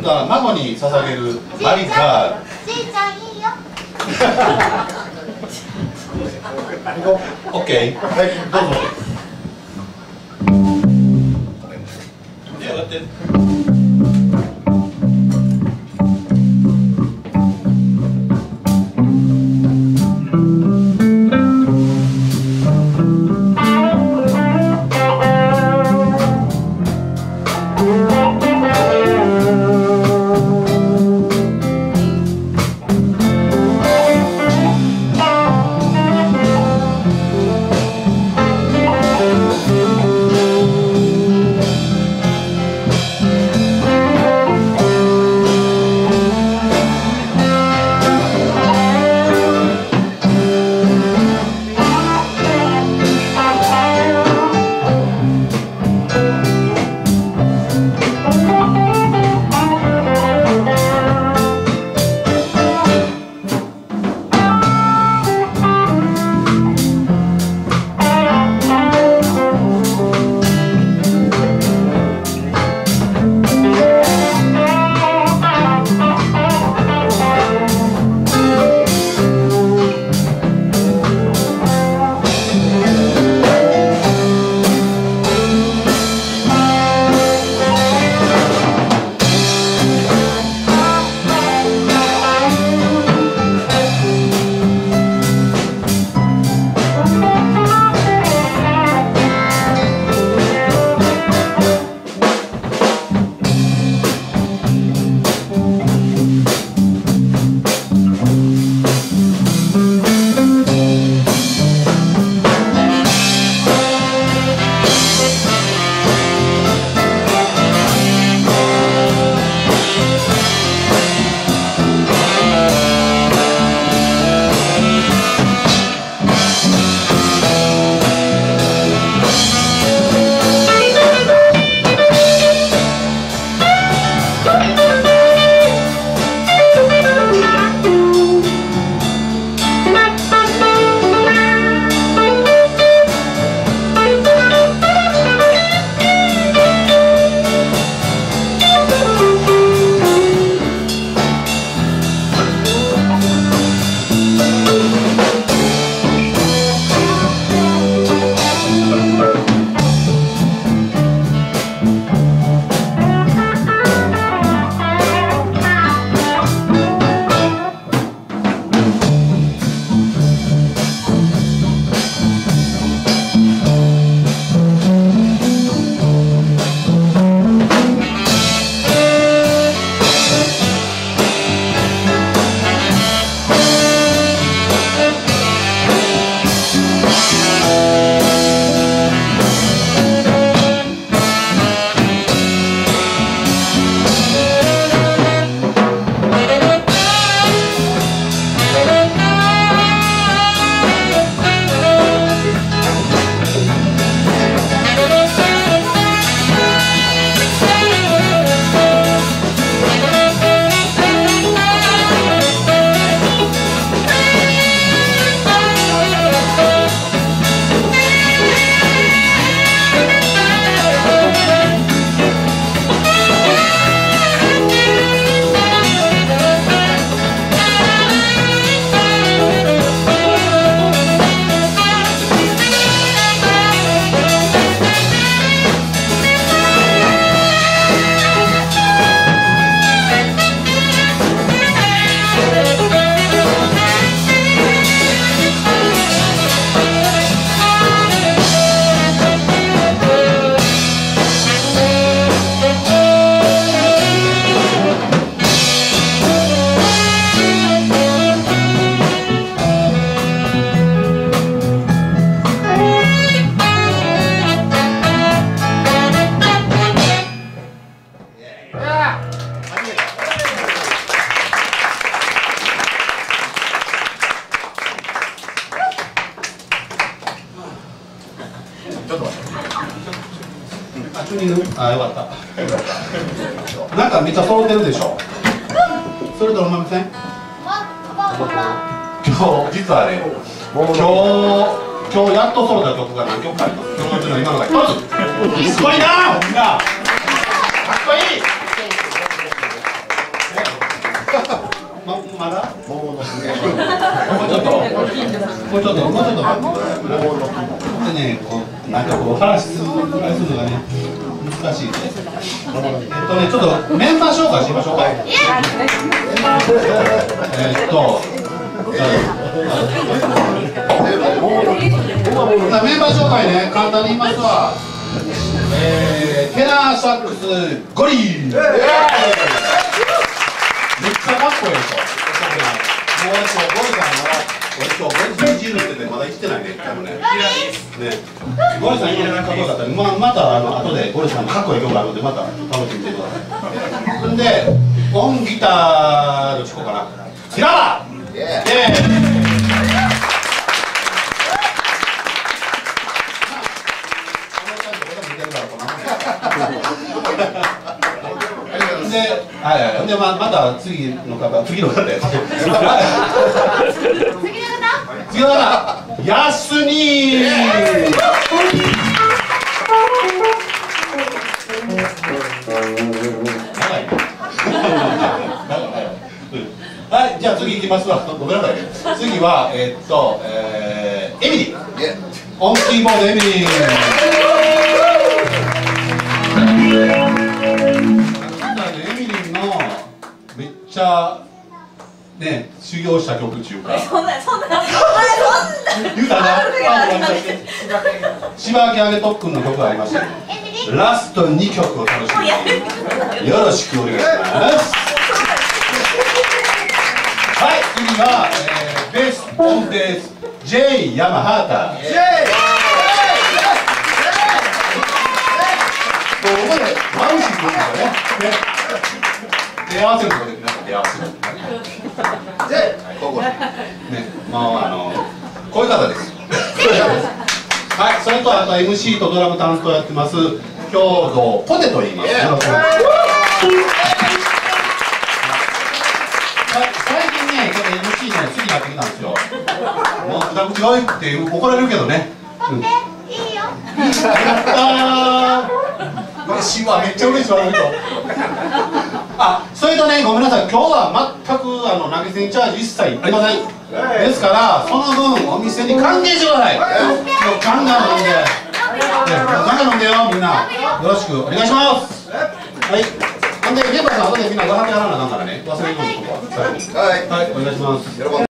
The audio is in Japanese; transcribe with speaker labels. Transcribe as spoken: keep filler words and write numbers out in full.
Speaker 1: だから孫に捧げるマリカー。
Speaker 2: じいちゃんいいよ。
Speaker 1: オッケー。はい、どうぞ。上がって。チューニング、あ、よかった。なんかめっちゃ揃ってるでしょ。それと思いません？今日実はね、今日今日やっと揃った曲が何曲かあります。そのうちの今のが一つ。かっこいいな、みんな。かっこいい。 もうちょっと、もうちょっと、もうちょっと待ってください。でね、こう、なんかこう、話するのがね、難しいんで。えっとね、ちょっとメンバー紹介しましょうか。えっと、メンバー紹介ね、簡単に言いますわ。えー、テナーサックスゴリー。めっちゃかっこいいでしょ。もうゴリさんは、俺今日ゴリさんいじるって言ってまだ生きてないね。多分ね。ね。ゴリさんいじらなかったら、ままたあの後でゴリさんのかっこいい曲があるのでまた楽しんでみてください。んで、オンギターどっちこうかな。平原。イエーイ。で、はいはい、で、ま、また次の方、次の方やつ。次の方。次の方。やすにー。はい、じゃあ次行きますわ。ごめんなさいね。次は、えー、っと、えー、エミリー。オンキーボードエミリー。めっちゃね、修行した曲っていうか。そんなそんな言うたな。柴明あげとっくんの曲がありまして、ラストにきょくを楽しみによろしくお願いします。はい、次は、えー、ベースオンベース J ヤマハータ。ここでマウシするんですよね。出会わせるところで皆さん出会わせる。で、ここね、まああのこういう方です。はい、それとあと エムシー とドラム担当やってます兵道ポテと言います。最近ね、ちょっと エムシー ね好きになってきたんですよ。もう口が悪くて怒られるけどね。うん、いいよ。やったー。嬉しいわ、めっちゃ嬉しいわ。あ、それとね、ごめんなさい、今日は全くあの投げ銭チャージ一切いってません。ですから、その分お店に関係してください。もうガンガン飲んで、ガンガン飲んでよ、みんな。よろしくお願いします。はい。ほんで、メンバーさん、後でみんなごはんやらなあかんからね、忘れんようにここは。はい、お願いします。